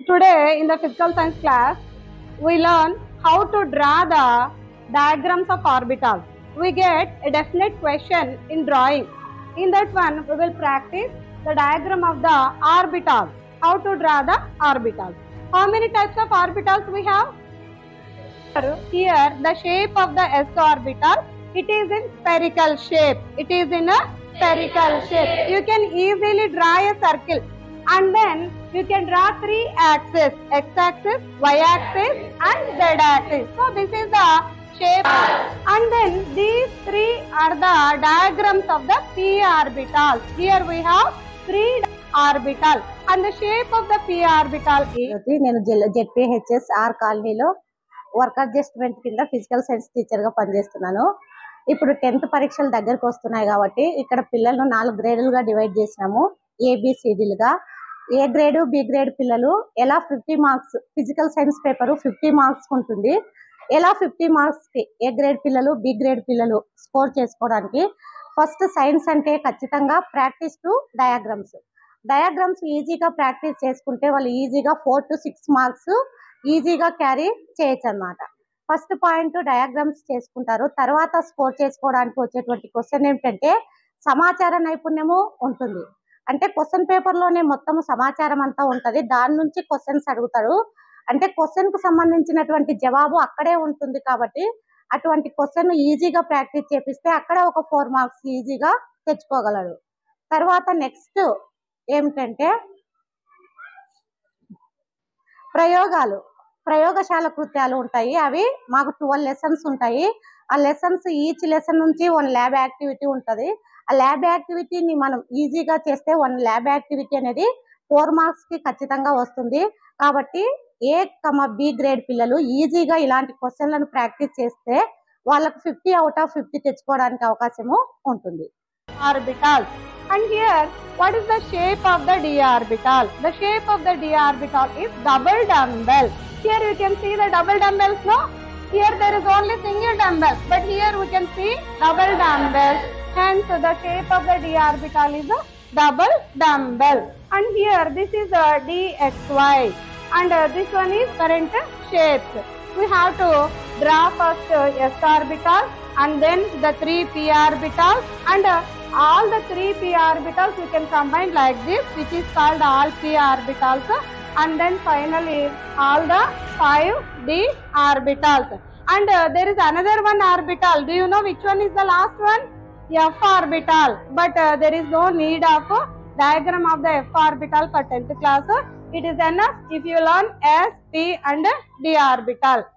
Today in the physical science class, we learn how to draw the diagrams of orbitals. We get a definite question in drawing. In that one, we will practice the diagram of the orbitals. How to draw the orbitals. How many types of orbitals we have? Here, the shape of the s orbital, it is in spherical shape. It is in a spherical shape. You can easily draw a circle, and then you can draw three axes: x-axis, y-axis, and z-axis. So this is the shape, and then these three are the diagrams of the p orbitals. Here we have three orbital, and the shape of the p orbital is. నేను ZPHS R కాలనీలో work adjustment కింద physical science teacher గా పనిచేస్తున్నాను. ఇప్పుడు 10th పరీక్షలు దగ్గరకు వస్తున్నాయి కాబట్టి ఇక్కడ పిల్లలను 4 గ్రేడులుగా డివైడ్ చేసినాము. ఏబిసిడీలుగా. ఏ గ్రేడ్ బి గ్రేడ్ పిల్లలు ఎలా 50 marks physical science paper 50 marks ఉంటుంది. ఎలా 50 మార్క్స్ కి ఏ గ్రేడ్ పిల్లలు బి గ్రేడ్ పిల్లలు స్కోర్ చేసుకోవడానికి ఫస్ట్ సైన్స్ అంటే ఖచ్చితంగా ప్రాక్టీస్ టు డయాగ్రామ్స్ ఈజీగా ప్రాక్టీస్ చేసుకుంటే వాళ్ళు ఈజీగా 4 to 6 మార్క్స్ ఈజీగా క్యారీ చేయొచ్చు అన్నమాట. ఫస్ట్ పాయింట్ డయాగ్రామ్స్ చేసుకుంటారు. తర్వాత స్కోర్ చేసుకోవడానికి వచ్చేటువంటి క్వశ్చన్ ఏంటంటే సమాచార నైపుణ్యము ఉంటుంది. అంటే క్వశ్చన్ పేపర్ లోనే మొత్తం సమాచారం అంతా ఉంటది. దాని నుంచి క్వశ్చన్స్ అడుగుతారు. అంటే క్వశ్చన్ కు సంబంధించినటువంటి జవాబు అక్కడే ఉంటుంది కాబట్టి అటువంటి క్వశ్చన్ ఈజీగా ప్రాక్టీస్ చేపిస్తే అక్కడ ఒక 4 మార్క్స్ ఈజీగా తెచ్చుకోగలడు. తర్వాత నెక్స్ట్ ఏమిటంటే ప్రయోగశాల కృత్యాలు ఉంటాయి. అవి మాకు 12 లెసన్స్ ఉంటాయి. ఆ లెసన్స్ ఈచ్ లెసన్ నుంచి 1 ల్యాబ్ యాక్టివిటీ ఉంటది. ఆ ల్యాబ్ యాక్టివిటీని మనం ఈజీగా చేస్తే 1 ల్యాబ్ యాక్టివిటీ అనేది 4 మార్క్స్ కి ఖచ్చితంగా వస్తుంది. కాబట్టి ఏ బి గ్రేడ్ పిల్లలు ఈజీగా ఇలాంటి క్వశ్చన్లను ప్రాక్టీస్ చేస్తే వాళ్ళకు 50 out of 50 తెచ్చుకోవడానికి అవకాశము ఉంటుంది. Orbitals. And here, what is the shape of the d orbital? The shape of the d orbital is double dumbbell. Here you can see the double dumbbells, no? Here there is only single dumbbell, but here we can see double dumbbell. Hence the shape of the d orbital is a double dumbbell. And here this is a dxy, and this one is current shapes. We have to draw first s orbital, and then the 3 p orbitals, and all the 3 p orbitals you can combine like this, which is called all p orbitals, and then finally all the 5 d orbitals. And there is another one orbital. Do you know which one is the last one? F orbital. But there is no need of diagram of the f orbital for 10th class. It is enough if you learn s, p and d orbital.